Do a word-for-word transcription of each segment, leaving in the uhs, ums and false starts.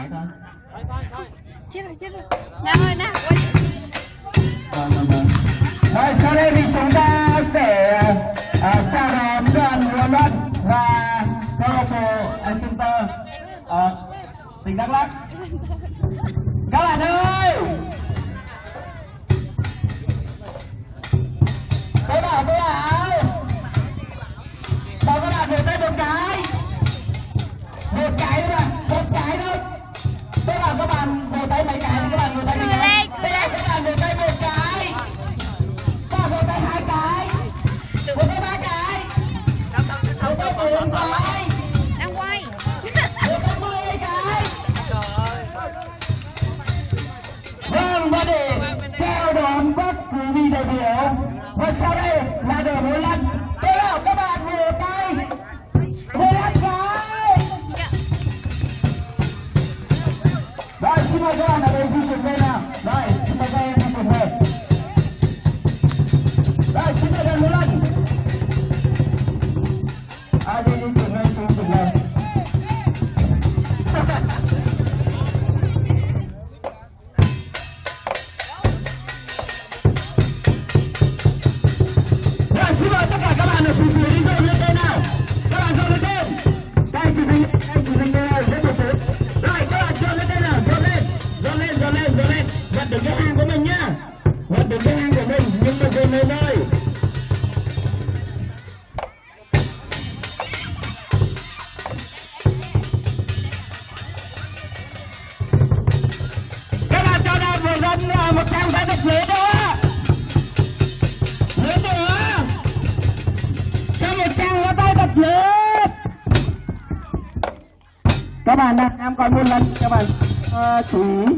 cái thôi. Chết rồi, chết rồi. Nam ơi, Nam. Vâng, vâng, vâng. Rồi, sau đây thì chúng ta sẽ uh, chào đón đoàn Múa Lân và câu lạc bộ Center ở tỉnh Đắk Lắk. Các bạn ơi! Tôi bảo tôi bảo sao các bạn vỗ tay một cái, một cái thôi mà, một cái thôi. Tôi bảo các bạn vỗ tay mấy cái, các bạn vỗ tay mấy cái. Tôi bảo các bạn vỗ tay một cái, các bạn vỗ tay hai cái, vỗ tay ba cái, vỗ tay bốn cái, Đang quay. vỗ tay mười cái. Vâng, và để chào đón các quý vị đại biểu, và sau đây là đội Múa Lân. Tôi bảo các bạn vỗ tay, vỗ tay cái. Rồi, xin mời các bạn ở đây di chuyển về nào. Rồi, xin mời các em di chuyển về. Rồi, xin mời đội Múa Lân. À, đi di chuyển về, di chuyển về. Rồi, xin mời tất cả các bạn ở phía dưới đi dồn lên đây nào. Các bạn dồn lên đây. Đây, chụp hình, đây, chụp hình đây nào, rất một chút. Rồi, các bạn dồn lên đây nào, dồn lên, dồn lên, dồn lên, dồn lên. Vận được cái hàng của mình nhá. Vận được cái hàng của mình, nhưng mà dồn lên thôi. Các bạn cho nào vừa dân một trang tay thật lớn nữa. Lớn nữa. Cho một trang có tay thật lớn. Các bạn đang em còn một lần, các bạn uh, chú ý.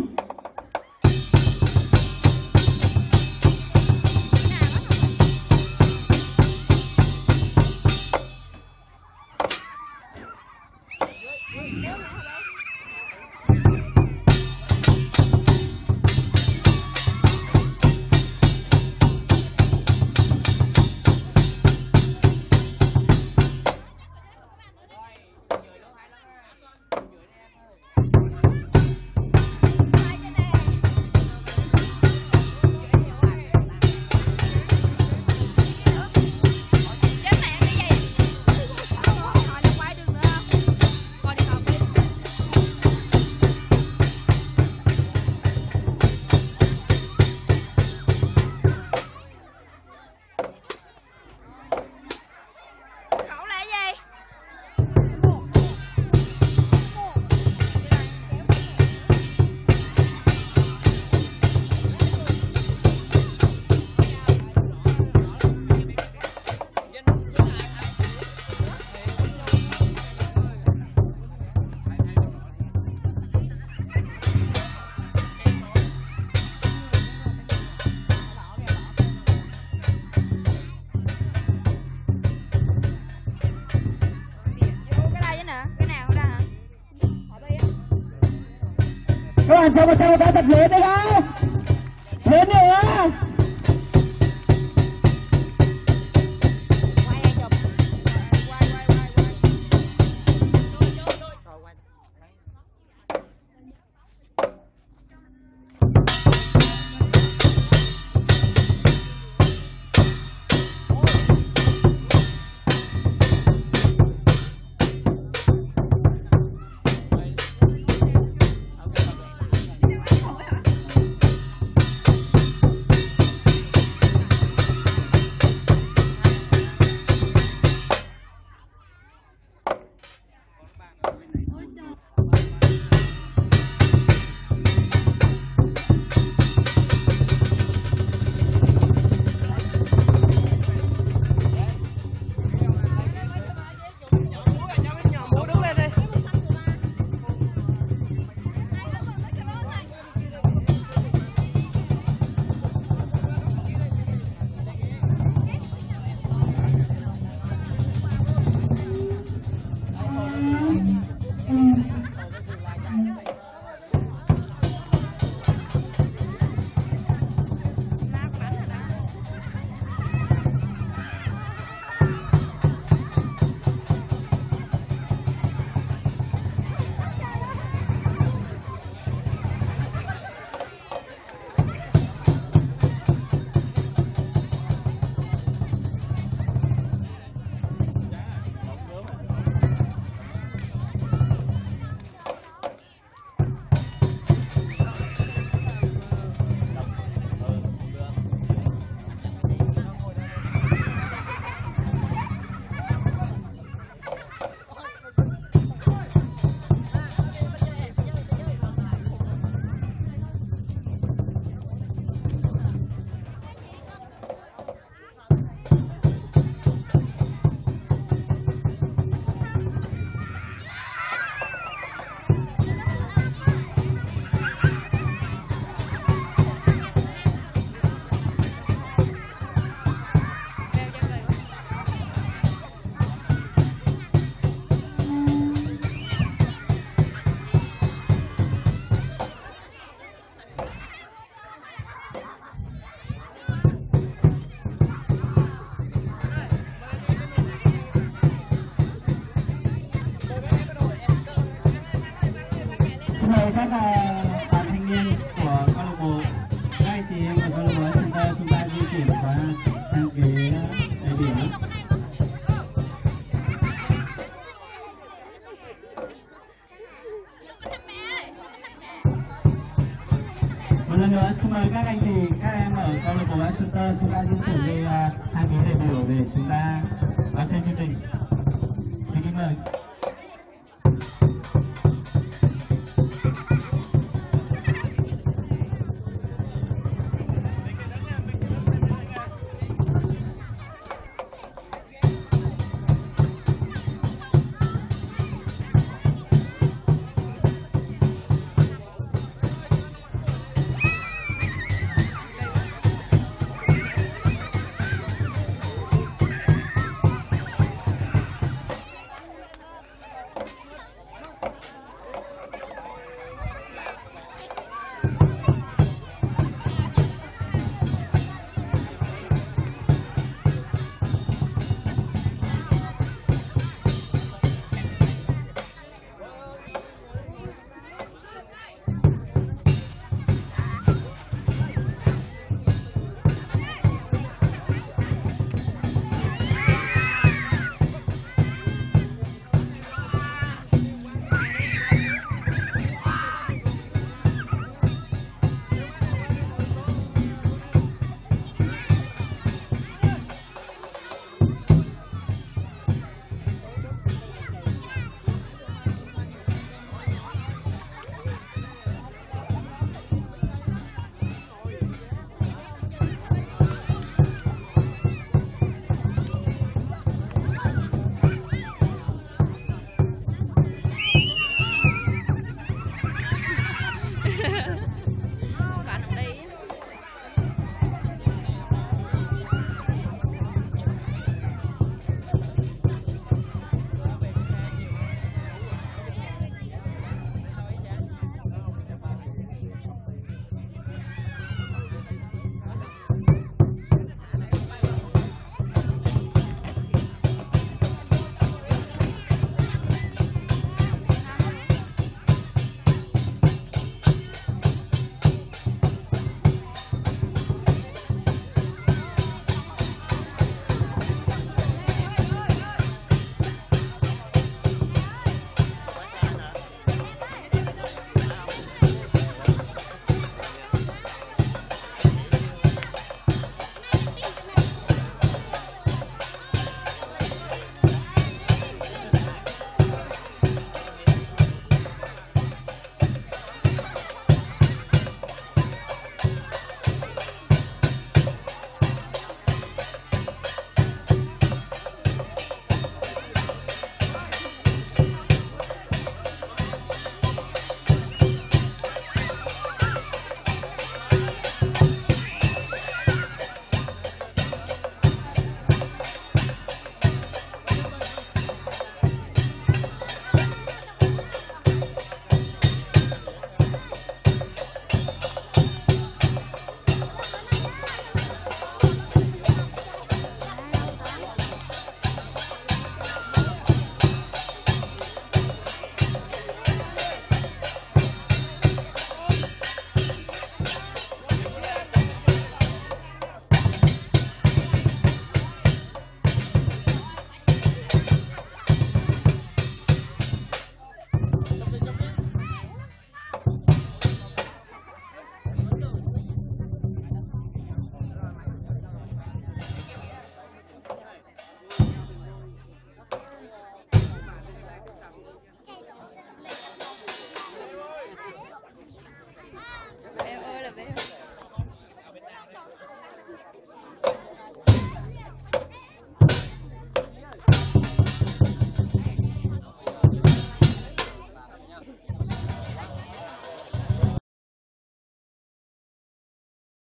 Các bạn cho một xe một tay thật lớn đấy không? Lớn nữa. Xin mời các uh, bạn thanh niên của câu lạc bộ, các anh chị em của câu lạc bộ center chúng ta di chuyển qua sang ghế đại biểu. Một lần nữa xin mời các anh chị, các em ở câu lạc bộ center chúng ta di chuyển về uh, sang ghế đại biểu để chúng ta vào xem chương trình. Xin kính mời.